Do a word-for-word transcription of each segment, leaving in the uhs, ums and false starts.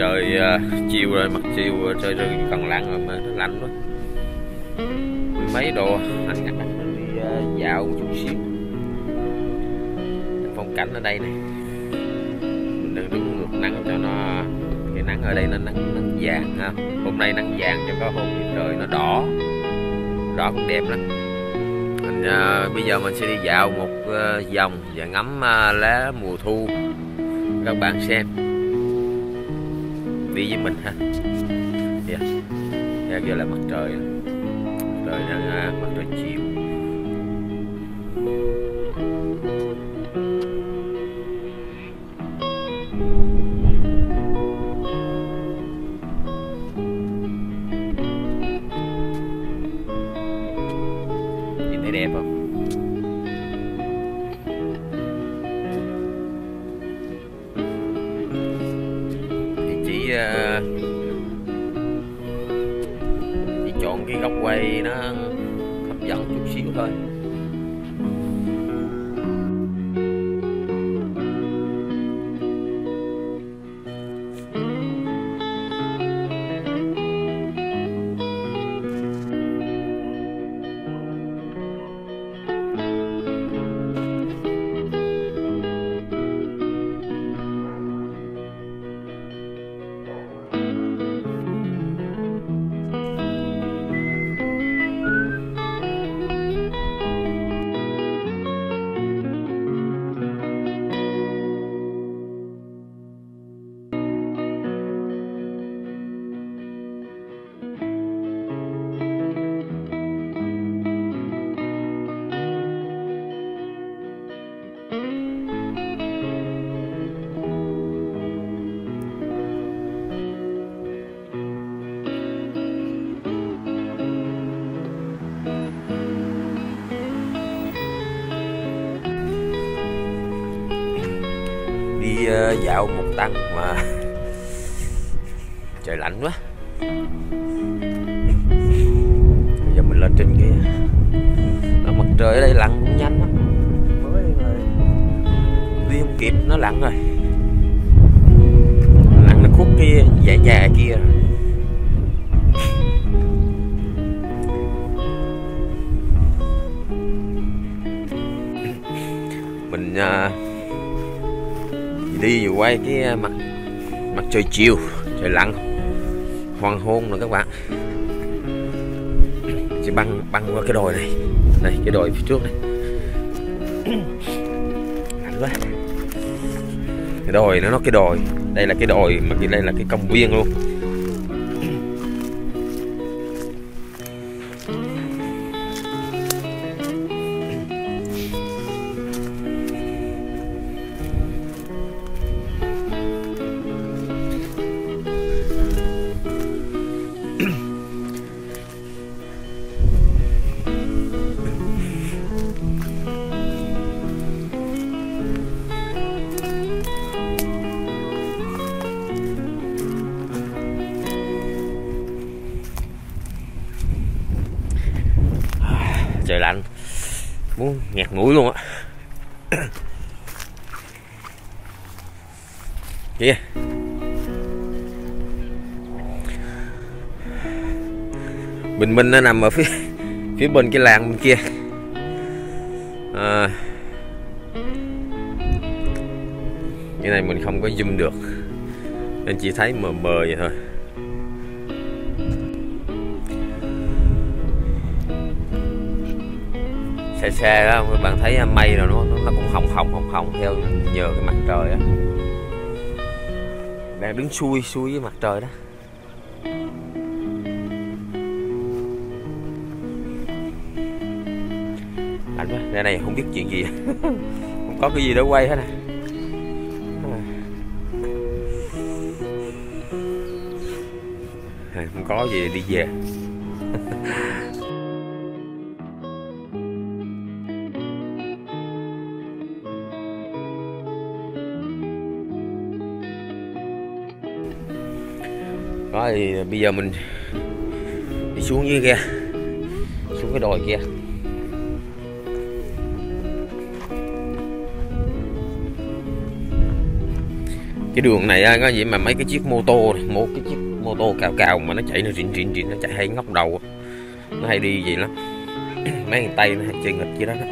trời uh, chiều rồi, mặt chiều trời rừng còn lạnh rồi mà nó lạnh quá. Mấy đồ anh ngắt anh đi uh, dạo một chút xíu. Phong cảnh ở đây này, mình đừng đứng ngược nắng cho nó, cái nắng ở đây nó nắng, nắng vàng ha. Hôm nay nắng vàng cho có hôm thì trời nó đỏ, đỏ cũng đẹp lắm. Mình uh, bây giờ mình sẽ đi dạo một uh, vòng và ngắm uh, lá mùa thu các bạn xem. Đi với mình ha. Yeah. Yeah, giờ là mặt trời, trời đang uh, mặt trời chiều. Nhìn thấy đẹp không? Chỉ chỉ chọn cái góc quay nó hấp dẫn chút xíu thôi. Đi uh, dạo một tăng mà trời lạnh quá. Bây giờ mình lên trên kia, mà mặt trời ở đây lặn cũng nhanh lắm, mới rồi đi không kịp nó lặn rồi, lặn nó khuất kia dãy nhà kia rồi. Mình uh, đi vừa quay cái mặt mặt trời chiều, trời lặn, hoàng hôn rồi các bạn. Sẽ băng băng qua cái đồi này, đây cái đồi phía trước này, lạnh quá. Cái đồi nó nó cái đồi, đây là cái đồi mà cái đây là cái công viên luôn. Trời lạnh muốn nghẹt mũi luôn á. Kìa, Bình Minh nó nằm ở phía phía bên cái làng bên kia. À, cái này mình không có zoom được nên chỉ thấy mờ mờ vậy thôi. Xe xe đó các bạn thấy mây rồi nó nó cũng hồng hồng hồng hồng theo nhờ cái mặt trời á, đang đứng xuôi xuôi với mặt trời đó. Lạnh quá, đây này không biết chuyện gì không có cái gì để quay hết nè. À, không có gì đi về. Đó thì bây giờ mình đi xuống dưới kia, xuống cái đồi kia. Cái đường này á, có gì mà mấy cái chiếc mô tô này, một cái chiếc mô tô cao cao mà nó chạy nó rịn rịn rịn, nó chạy hay ngóc đầu, nó hay đi gì lắm. Mấy thằng Tây nó hay chơi nghịch gì đó, đó.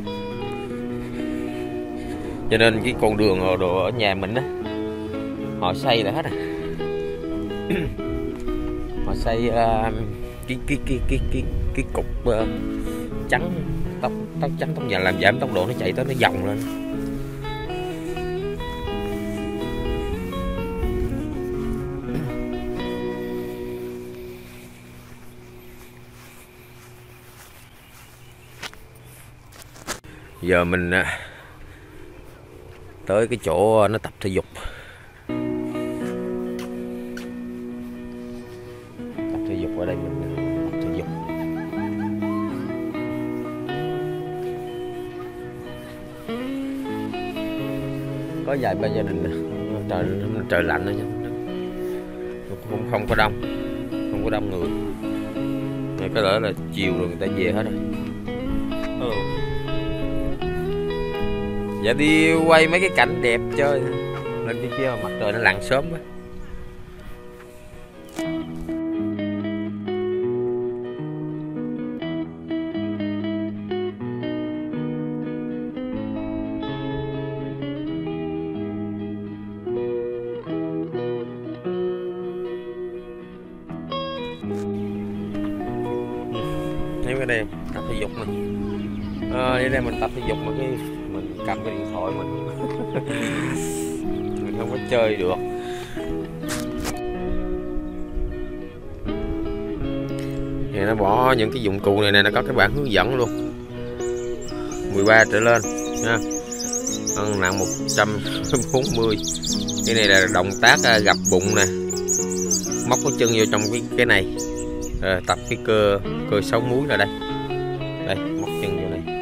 Cho nên cái con đường đồ ở nhà mình á, họ xây là hết à. Họ xây uh, cái cái cái cái cái cái cục uh, trắng tóc tóc trắng tóc vàng làm giảm tốc độ nó chạy tới nó vòng lên. Giờ mình tới cái chỗ nó tập thể dục. Tập thể dục ở đây mình tập thể dục. Có vài ba gia đình trời trời lạnh nữa chứ. Không không có đông, không có đông người. Này có lẽ là chiều rồi người ta về hết rồi. Ừ. Dạ đi quay mấy cái cảnh đẹp chơi lên trên kia mà mặt trời nó lặn sớm quá. Thấy cái đây tập thể dục nè. À, ở đây mình tập thể dục mà cái mình cầm cái điện thoại mình mình không có chơi được. Thì nó bỏ những cái dụng cụ này nè, nó có cái bảng hướng dẫn luôn, mười ba trở lên nha, cân nặng một trăm bốn mươi. Cái này là động tác gập bụng nè, móc cái chân vô trong cái cái này, rồi tập cái cơ cơ sáu múi là đây, đây móc chân vô này.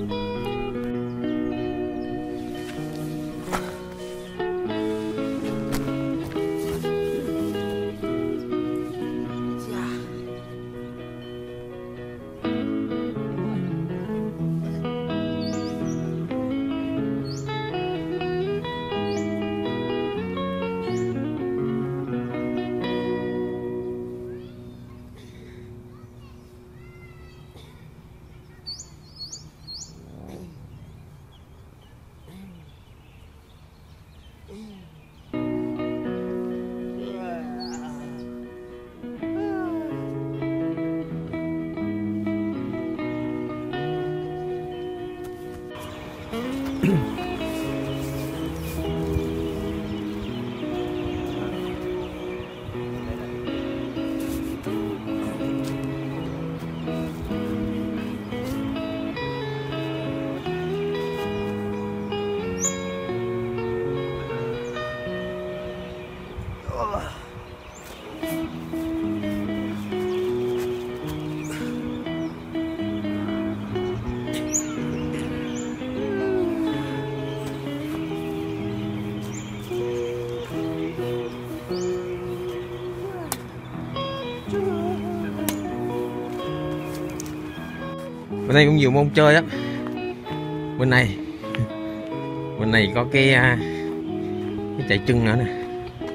Bên đây cũng nhiều môn chơi á. Bên này bên này có cái cái chạy chân nữa nè.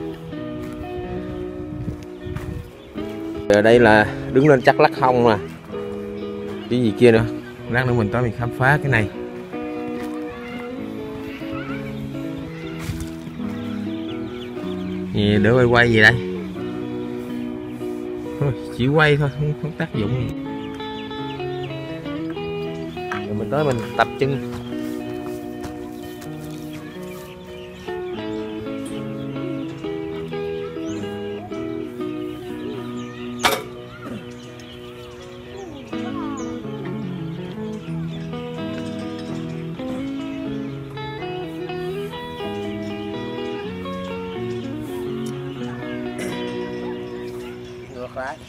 Ở đây là đứng lên chắc lắc hông nè, cái gì kia nữa. Lát nữa mình tới mình khám phá cái này. Gì đỡ quay quay gì đây? Thôi, chỉ quay thôi, không có tác dụng gì. Rồi mình tới mình tập chân. Ngược lại.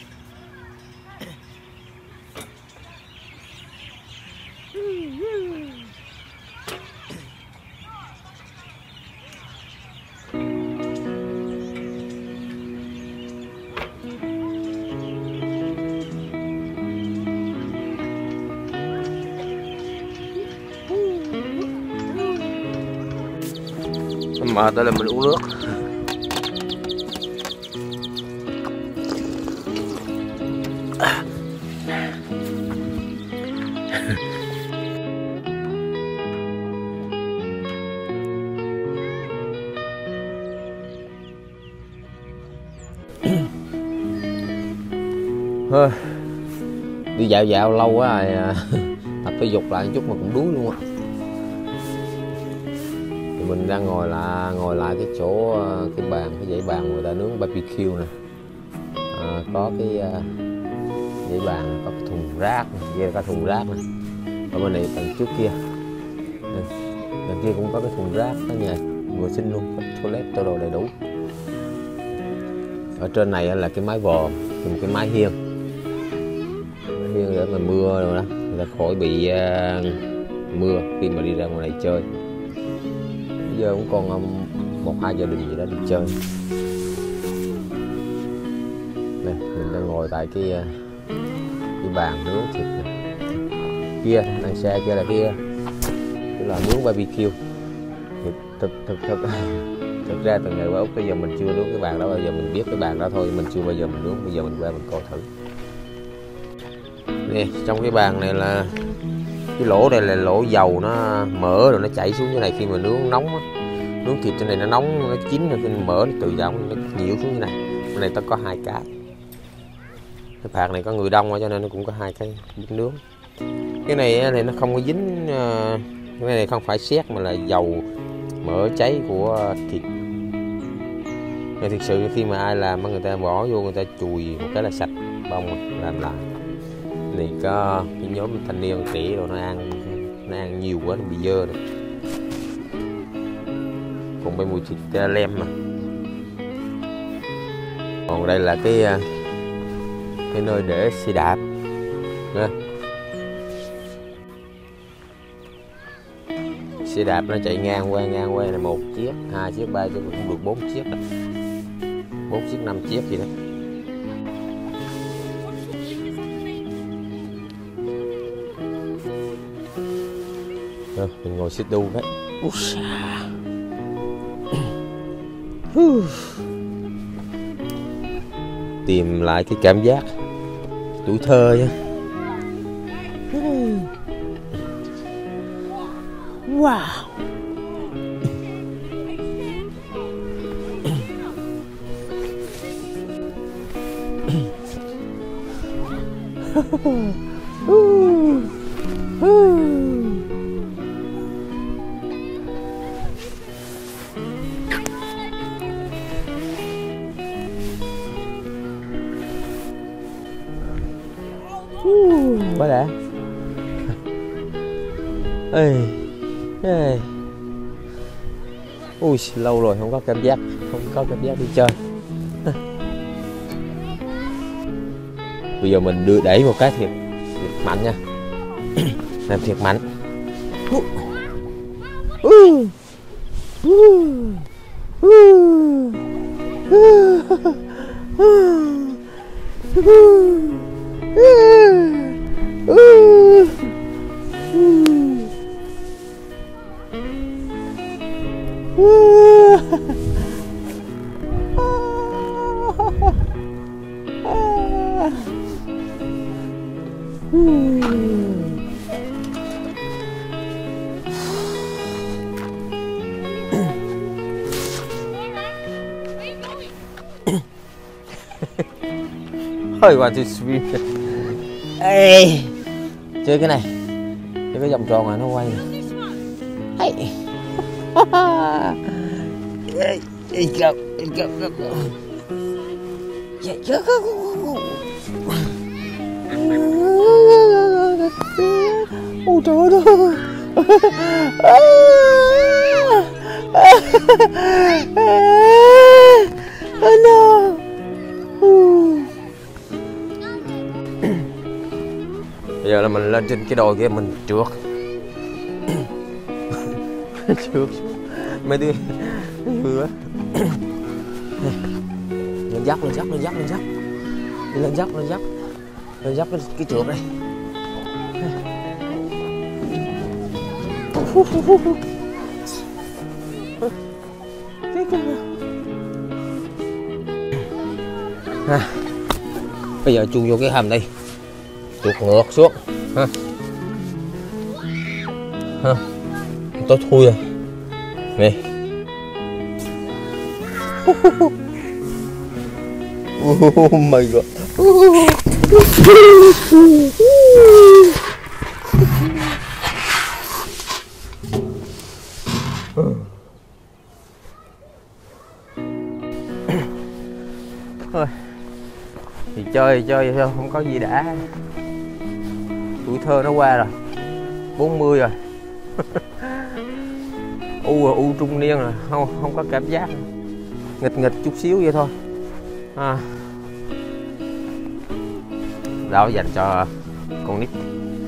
Mệt đó là mình uống nước. Thôi đi dạo dạo lâu quá rồi, tập thể dục lại một chút mà cũng đuối luôn á. Thì mình đang ngồi lại ngồi lại cái chỗ cái bàn, cái dãy bàn người ta nướng barbecue nè. À, có cái uh, dãy bàn, có cái thùng rác, kia có thùng rác nè. Ở bên này tầng trước kia, đằng kia cũng có cái thùng rác, cái nhà vệ sinh luôn, có toilet, tô đồ đầy đủ. Ở trên này là cái mái vòm, một cái mái hiên, mái hiên để mà mưa rồi đó, người ta khỏi bị uh, mưa khi mà đi ra ngoài này chơi. Bây giờ cũng còn um, một hai gia đình gì đó đi chơi. Đây, mình đang ngồi tại cái uh, cái bàn nướng thịt này. Kia, đằng xa kia là kia, cái là nướng barbecue. Thực thực thực thực, thực ra từ ngày qua Úc bây giờ mình chưa nướng cái bàn đó, bây giờ mình biết cái bàn đó thôi, mình chưa bao giờ mình nướng, bây giờ mình qua mình coi thử. Nè, trong cái bàn này là cái lỗ đây là lỗ dầu nó mỡ rồi nó chảy xuống như này, khi mà nướng nóng á, nướng thịt trên này nó nóng, nó chín rồi, khi mỡ nó tự động nó nhiễu xuống như này. Cái này ta có hai cái. Cái bàn này có người đông cho nên nó cũng có hai cái bếp nướng. Cái này thì nó không có dính, cái này không phải sét mà là dầu mỡ cháy của thịt. Nên thực sự khi mà ai làm người ta bỏ vô, người ta chùi một cái là sạch bông làm lại. Này có cái nhóm thanh niên trẻ rồi nó ăn nó ăn nhiều quá nó bị dơ rồi. Còn bên mùi thịt lem mà. Còn đây là cái cái nơi để xe đạp. Nè. Xe đạp nó chạy ngang qua ngang qua là một chiếc, hai chiếc, ba chiếc, cũng được bốn chiếc đó. Bốn chiếc, năm chiếc gì đó. Rồi, mình ngồi xích đu cái. Tìm lại cái cảm giác tuổi thơ nha. Wow. Quá đã. Ê, ê. Ui, lâu rồi không có cảm giác, không có cảm giác đi chơi. Bây giờ mình đưa đẩy một cái thiệt, thiệt mạnh nha. Làm thiệt mạnh. I want to swim. Ê, chơi cái này, chơi cái vòng tròn này nó quay nè. Hey. Go, go, go, go. Yeah, go, go, go, go. Ôi trời ơi. Oh no. Bây giờ là mình lên trên cái đồi kia mình trượt. Trượt mấy đứa vừa lên dốc lên dốc lên dốc lên dốc lên dốc lên dốc lên dốc cái, cái trượt đây. À, bây giờ chui vô cái hầm đây, chuột ngược xuống ha. Ha. Tối thui rồi nè. Oh my god. Thôi thì chơi chơi thôi, không có gì đã. Tuổi thơ nó qua rồi, bốn mươi rồi. u rồi, u trung niên rồi, không không có cảm giác, nghịch nghịch chút xíu vậy thôi. À, đó dành cho con nít.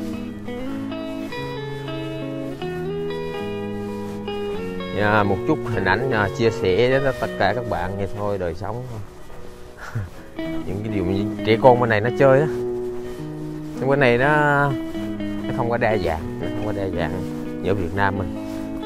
À, một chút hình ảnh à, chia sẻ đến tất cả các bạn vậy thôi, đời sống thôi. Những cái điều mà trẻ con bên này nó chơi đó, nhưng bên này nó nó không có đa dạng, nó không có đa dạng như ở Việt Nam mình.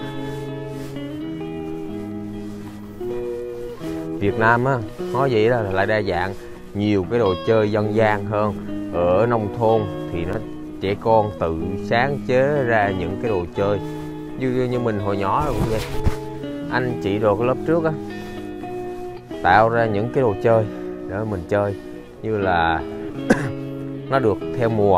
Việt Nam á nói vậy đó là lại đa dạng, nhiều cái đồ chơi dân gian hơn. Ở nông thôn thì nó trẻ con tự sáng chế ra những cái đồ chơi như như mình hồi nhỏ rồi cũng vậy. Anh chị đồ cái lớp trước á tạo ra những cái đồ chơi để mình chơi, như là nó được theo mùa.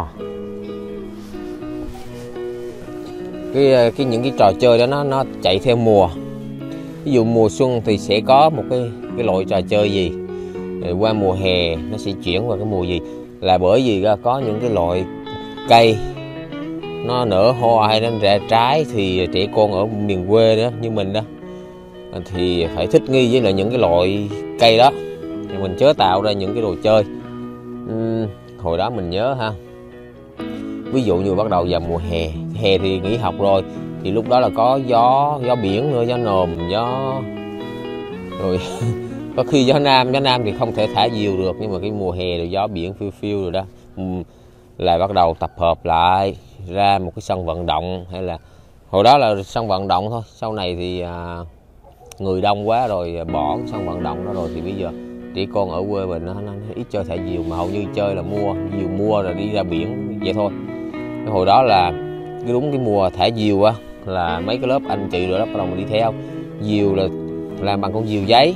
Cái cái những cái trò chơi đó nó nó chạy theo mùa. Ví dụ mùa xuân thì sẽ có một cái cái loại trò chơi gì, rồi qua mùa hè nó sẽ chuyển qua cái mùa gì, là bởi vì có những cái loại cây nó nở hoa hay nó ra trái thì trẻ con ở miền quê đó như mình đó thì phải thích nghi với lại những cái loại cây đó, thì mình chế tạo ra những cái đồ chơi. Uhm, hồi đó mình nhớ ha, ví dụ như bắt đầu vào mùa hè, hè thì nghỉ học rồi, thì lúc đó là có gió gió biển nữa, gió nồm, gió rồi có khi gió nam, gió nam thì không thể thả diều được, nhưng mà cái mùa hè rồi gió biển phiêu phiêu rồi đó, là bắt đầu tập hợp lại ra một cái sân vận động, hay là hồi đó là sân vận động thôi, sau này thì à, người đông quá rồi bỏ cái sân vận động đó rồi, thì bây giờ trẻ con ở quê mình nó, nó ít chơi thả diều, mà hầu như chơi là mua diều mua rồi đi ra biển vậy thôi. Cái hồi đó là cái đúng cái mùa thả diều á, là mấy cái lớp anh chị rồi đó bắt đầu mình đi theo. Diều là làm bằng con diều giấy,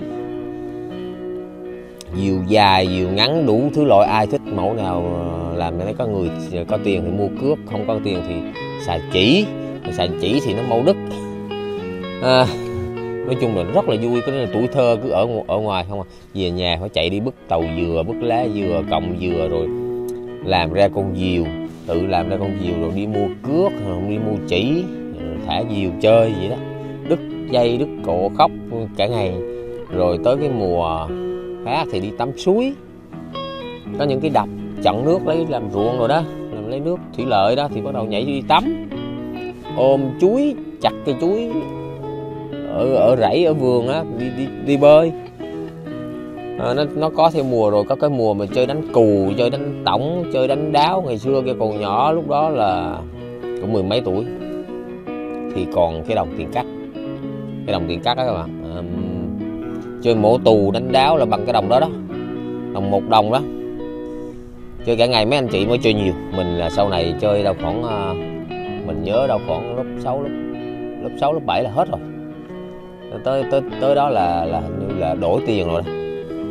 diều dài, diều ngắn, đủ thứ loại, ai thích mẫu nào làm. Cái đấy có người có tiền thì mua cước, không có tiền thì xài chỉ, xài chỉ thì nó mau đứt. À, nói chung là rất là vui. Cái là tuổi thơ cứ ở ở ngoài không à, về nhà phải chạy đi bứt tàu dừa, bứt lá dừa, cọng dừa, rồi làm ra con diều, tự làm ra con diều rồi đi mua cước, rồi đi mua chỉ, thả diều chơi vậy đó, đứt dây đứt cổ khóc cả ngày. Rồi tới cái mùa khác thì đi tắm suối, có những cái đập chặn nước lấy làm ruộng rồi đó, làm lấy nước thủy lợi đó, thì bắt đầu nhảy đi tắm, ôm chuối, chặt cây chuối ở ở rẫy ở vườn á, đi đi đi bơi. À, nó nó có theo mùa rồi, có cái mùa mà chơi đánh cù, chơi đánh tổng, chơi đánh đáo. Ngày xưa cái còn nhỏ, lúc đó là cũng mười mấy tuổi thì còn cái đồng tiền cắt, cái đồng tiền cắt đó các bạn. À, chơi mổ tù đánh đáo là bằng cái đồng đó đó, đồng một đồng đó, chơi cả ngày. Mấy anh chị mới chơi nhiều, mình là sau này chơi đâu khoảng mình nhớ đâu khoảng lớp sáu, lớp lớp sáu lớp bảy là hết rồi, tới tới tới đó là là hình như là đổi tiền rồi đó.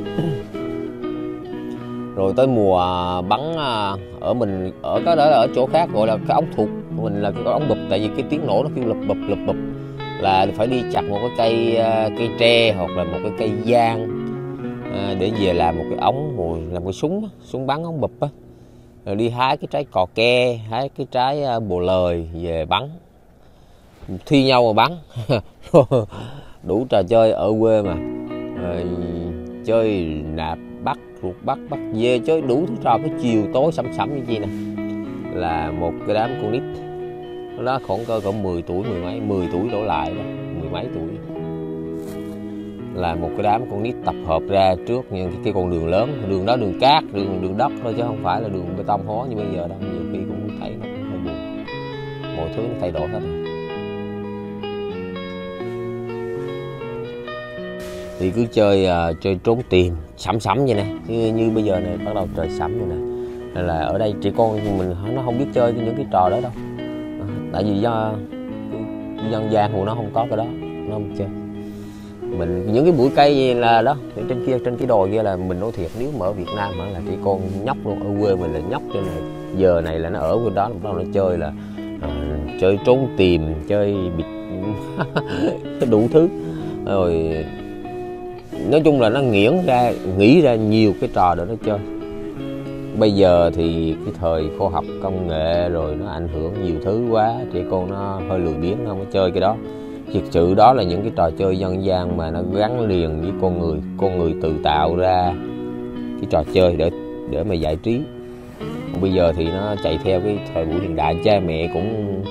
Rồi tới mùa bắn ở mình ở cái đó là ở chỗ khác gọi là cái ống thụt, mình là cái ống bụp, tại vì cái tiếng nổ nó kêu lụp bụp lụp bụp, là phải đi chặt một cái cây cây tre hoặc là một cái cây giang à, để về làm một cái ống, rồi làm cái súng súng bắn ống bụp á, rồi đi hái cái trái cò ke, hái cái trái bồ lời về bắn, thi nhau mà bắn. Đủ trò chơi ở quê mà. Rồi chơi nạp bắt, ruột bắt, bắt dê, chơi đủ thứ trò. Cái chiều tối sẩm sẩm như gì nè, là một cái đám con nít đó khoảng cơ cỡ mười tuổi, mười mấy, mười tuổi đổ lại đó, mười mấy tuổi, là một cái đám con nít tập hợp ra trước những cái, cái con đường lớn, đường đó đường cát, đường đường đất thôi chứ không phải là đường bê tông hóa như bây giờ đâu. Nhiều khi cũng thấy nó cũng hơi buồn, mọi thứ nó thay đổi hết rồi. thì cứ chơi uh, chơi trốn tìm sẫm sẫm vậy nè, như, như bây giờ này bắt đầu trời sẫm vậy nè, nên là ở đây trẻ con mình nó không biết chơi những cái trò đó đâu, à, tại vì do dân gian của nó không có cái đó, nó không chơi. Mình những cái bụi cây gì là đó trên kia, trên cái đồi kia là mình nói thiệt, nếu mà ở Việt Nam mà là trẻ con nhóc luôn, ở quê mình là nhóc trên này giờ này là nó ở bên đó, bắt đầu nó chơi là à, chơi trốn tìm, chơi bịt đủ thứ rồi, nói chung là nó nghiễn ra nghĩ ra nhiều cái trò để nó chơi. Bây giờ thì cái thời khoa học công nghệ rồi nó ảnh hưởng nhiều thứ quá, trẻ con nó hơi lười biếng, nó không có chơi cái đó. Thực sự đó là những cái trò chơi dân gian mà nó gắn liền với con người, con người tự tạo ra cái trò chơi để để mà giải trí. Còn bây giờ thì nó chạy theo cái thời buổi hiện đại, cha mẹ cũng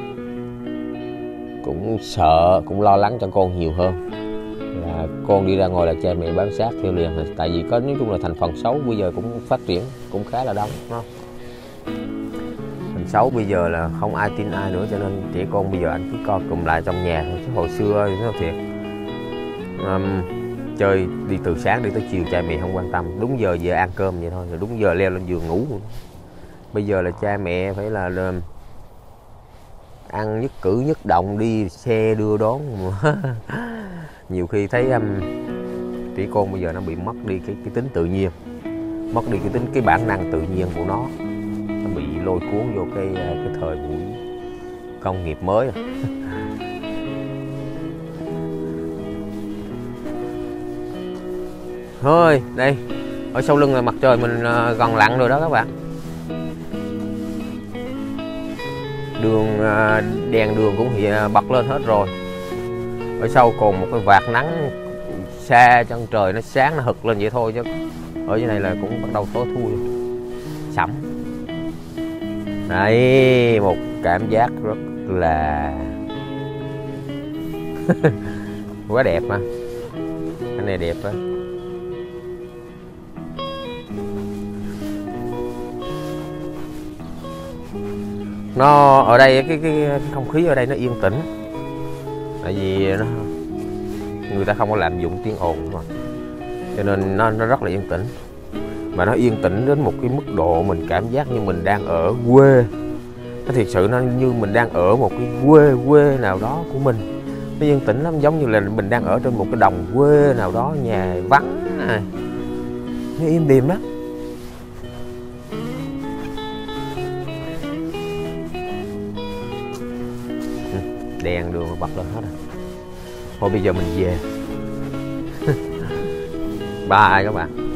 cũng sợ, cũng lo lắng cho con nhiều hơn. Là con đi ra ngoài là cha mẹ bám sát theo liền, tại vì có nói chung là thành phần xấu bây giờ cũng phát triển cũng khá là đông, đúng không? Thành xấu bây giờ là không ai tin ai nữa, cho nên trẻ con bây giờ anh cứ co cụm lại trong nhà thôi. Chứ hồi xưa thì nó thiệt um, chơi đi từ sáng đi tới chiều cha mẹ không quan tâm, đúng giờ về ăn cơm vậy thôi, rồi đúng giờ leo lên giường ngủ. Bây giờ là cha mẹ phải là, là ăn nhất cử nhất động, đi xe đưa đón nhiều khi thấy um, trẻ con bây giờ nó bị mất đi cái cái tính tự nhiên, mất đi cái tính cái bản năng tự nhiên của nó, nó bị lôi cuốn vô cái cái thời buổi công nghiệp mới. Thôi đây, ở sau lưng là mặt trời mình gần lặn rồi đó các bạn. Đường đèn đường cũng hiện bật lên hết rồi. Ở sau còn một cái vạt nắng xa, chân trời nó sáng nó hực lên vậy thôi, chứ ở dưới này là cũng bắt đầu tối thui sẫm. Đấy, một cảm giác rất là quá đẹp mà. Cái này đẹp á. Nó ở đây cái, cái cái không khí ở đây nó yên tĩnh, tại vì nó người ta không có lạm dụng tiếng ồn mà, cho nên nó nó rất là yên tĩnh, mà nó yên tĩnh đến một cái mức độ mình cảm giác như mình đang ở quê. Nó thiệt sự nó như mình đang ở một cái quê quê nào đó của mình, nó yên tĩnh lắm, giống như là mình đang ở trên một cái đồng quê nào đó, nhà vắng này, nó im đềm lắm. Đèn đường bật lên hết rồi. Thôi bây giờ mình về. Bye các bạn.